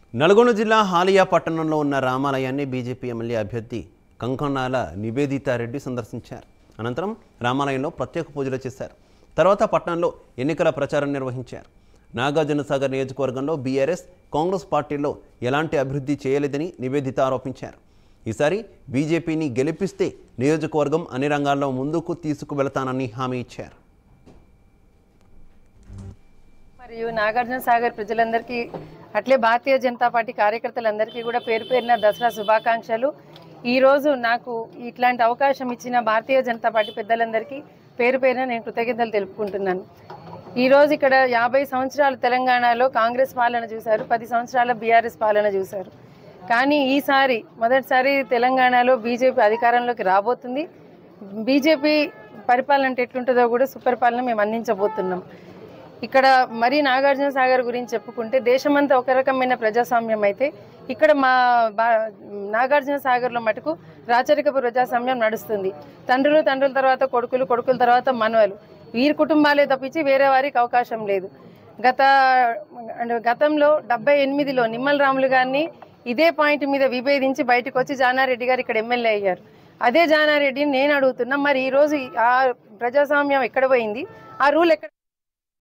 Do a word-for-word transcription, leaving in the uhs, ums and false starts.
నల్గొండ జిల్లా హాలియా పట్టణంలో ఉన్న రామాలయాన్ని బీజేపీ ఎమ్మెల్యే అభ్యర్థి కంకణాల నివేదితారెడ్డి సందర్శించారు. అనంతరం రామాలయంలో ప్రత్యేక పూజలు చేశారు. తర్వాత పట్టణంలో ఎన్నికల ప్రచారం నిర్వహించారు. నాగార్జునసాగర్ నియోజకవర్గంలో బీఆర్ఎస్ కాంగ్రెస్ పార్టీల్లో ఎలాంటి అభివృద్ధి చేయలేదని నివేదిత ఆరోపించారు. ఈసారి బీజేపీని గెలిపిస్తే నియోజకవర్గం అన్ని రంగాల్లో ముందుకు తీసుకువెళతానని హామీ ఇచ్చారు. మరియు నాగార్జునసాగర్ ప్రజలందరికీ అట్లే భారతీయ జనతా పార్టీ కార్యకర్తలందరికీ కూడా పేరు పేరున దసరా శుభాకాంక్షలు. ఈరోజు నాకు ఇట్లాంటి అవకాశం ఇచ్చిన భారతీయ జనతా పార్టీ పెద్దలందరికీ పేరు పేరున నేను కృతజ్ఞతలు తెలుపుకుంటున్నాను. ఈరోజు ఇక్కడ యాభై సంవత్సరాలు తెలంగాణలో కాంగ్రెస్ పాలన చూశారు, పది సంవత్సరాల బీఆర్ఎస్ పాలన చూశారు. కానీ ఈసారి మొదటిసారి తెలంగాణలో బీజేపీ అధికారంలోకి రాబోతుంది. బీజేపీ పరిపాలన అంటే ఎట్లుంటుందో కూడా సుపరిపాలన మేము అందించబోతున్నాం. ఇక్కడ మరీ నాగార్జునసాగర్ గురించి చెప్పుకుంటే దేశమంతా ఒక రకమైన ప్రజాస్వామ్యం అయితే ఇక్కడ మా నాగార్జునసాగర్లో మటుకు రాచరికపు ప్రజాస్వామ్యం నడుస్తుంది. తండ్రులు తండ్రుల తర్వాత కొడుకులు, కొడుకుల తర్వాత మనవలు, వీరి కుటుంబాలే తప్పించి వేరే వారికి అవకాశం లేదు. గత గతంలో డెబ్బై ఎనిమిదిలో నిమ్మల రాములు గారిని ఇదే పాయింట్ మీద విభేదించి బయటకు వచ్చి జానారెడ్డి గారు ఇక్కడ ఎమ్మెల్యే అయ్యారు. అదే జానారెడ్డిని నేను అడుగుతున్నా, మరి ఈరోజు ఆ ప్రజాస్వామ్యం ఎక్కడ పోయింది? ఆ రూల్ ఎక్కడ